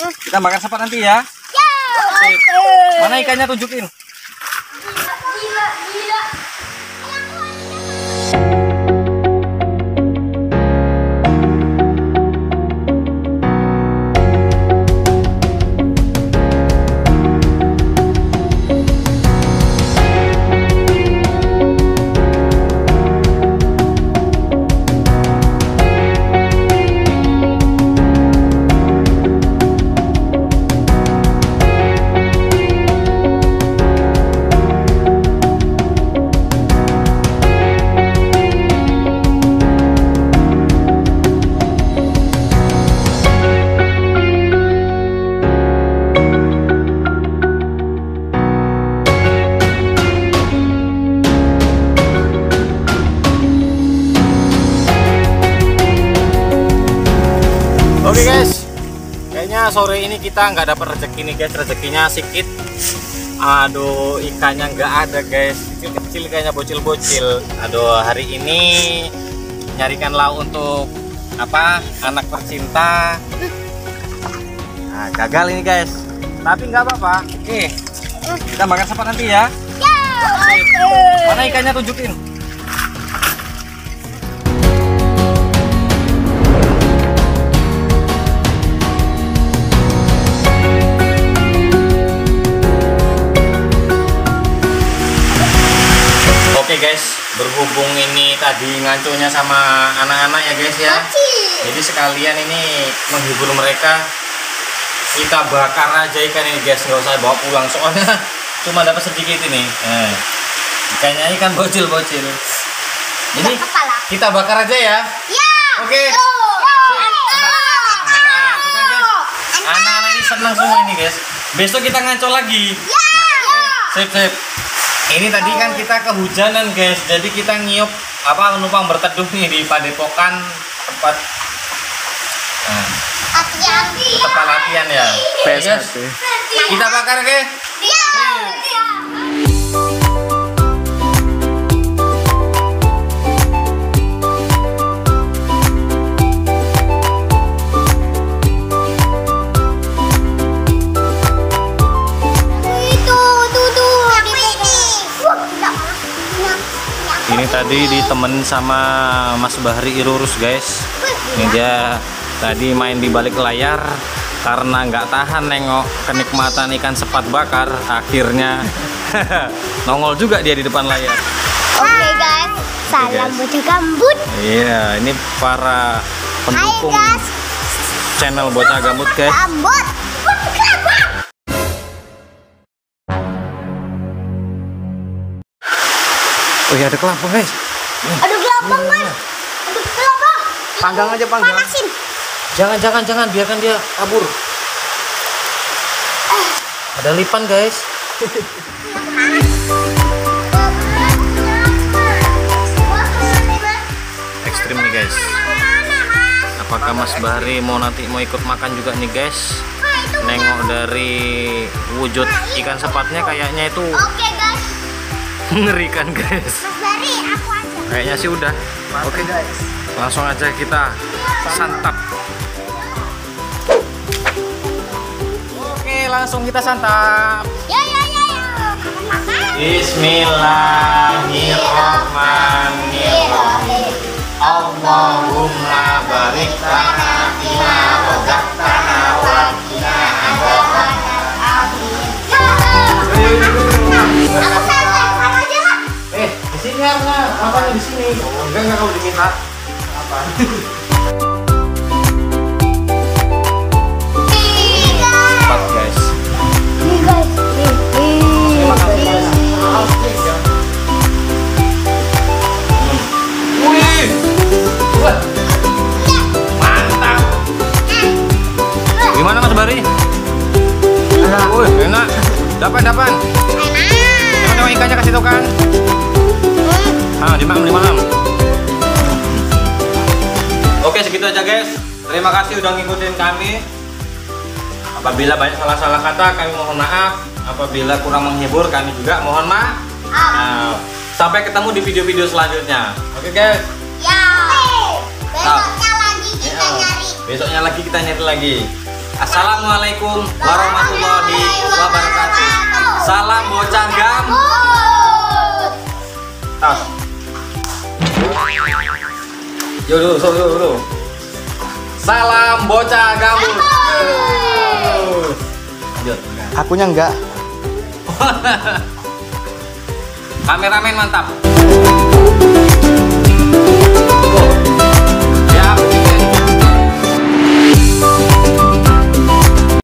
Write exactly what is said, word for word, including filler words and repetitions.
Kita makan sepat nanti ya. Sip. Mana ikannya, tunjukin. Gila, gila. Oke guys, kayaknya sore ini kita nggak dapat rezeki nih guys, rezekinya sedikit. Aduh, ikannya nggak ada guys, kecil-kecil kayaknya, bocil-bocil. Aduh, hari ini nyarikan lauk untuk apa? Anak tercinta. Nah, gagal ini guys, tapi nggak apa-apa. Oke, kita makan sepat nanti ya. Sip. Mana ikannya, tunjukin. Oke guys, berhubung ini tadi ngancunya sama anak-anak ya guys ya, jadi sekalian ini menghibur mereka, kita bakar aja ikan ini guys, nggak usah bawa pulang soalnya cuma dapat sedikit ini. Nah, ikannya ikan bocil-bocil, jadi kita bakar aja ya. Oke. Anak-anak ini senang semua ini guys, besok kita ngancol lagi. Sip sip. Ini tadi kan kita kehujanan guys, jadi kita ngiup apa menumpang berteduh nih di padepokan tempat nah, tempat latihan ya. Yes, guys. Kita bakar ke? Ini tadi ditemenin sama Mas Bahri Irurus guys. Ini dia tadi main di balik layar karena nggak tahan nengok kenikmatan ikan sepat bakar, akhirnya nongol juga dia di depan layar. Oke guys, salam bocah gambut. Iya, ini para pendukung channel Bocah Gambut guys. Gambut. Oh ya, ada kelapa guys. Aduh kelapa guys. Aduh kelapa. Panggang aja, panggang. Panasin. Jangan jangan jangan biarkan dia kabur. Ada lipan guys. Ekstrim nih guys. Apakah Mas Bahri mau nanti mau ikut makan juga nih guys? Nengok dari wujud ikan sepatnya kayaknya itu Oke guys. mengerikan guys. Mas Bahri, aku aja. Kayaknya sih udah. Oke guys, langsung aja kita santap. Oke, langsung kita santap. Ya ya ya ya. Bismillahirrahmanirrahim. Allahumma barik lana fima razaqtana wa qina adzabannar. Eh, di sini karena apa di sini? Oh, enggak enggak kamu diminta. Apa? Cepat guys. Nih guys. Nih. Makan guys. Wih. Wah. Mantap. Gimana Mas Bahri? Enak. Wih, enak. Dapat dapat. Tengok ikannya kasih tau kan. Ah, dimakan dimakan. Oke, segitu aja guys. Terima kasih udah ngikutin kami. Apabila banyak salah-salah kata, kami mohon maaf. Apabila kurang menghibur, kami juga mohon maaf. Nah, sampai ketemu di video-video selanjutnya. Oke guys. Ya. Besoknya lagi kita Ya, nyari. besoknya lagi kita nyari lagi. Assalamualaikum warahmatullahi wabarakatuh. Salam bocah gambut. Tas. Yo dulu, dulu, dulu. Salam bocah gambut. Lanjut. Akunya enggak. Kameramen mantap.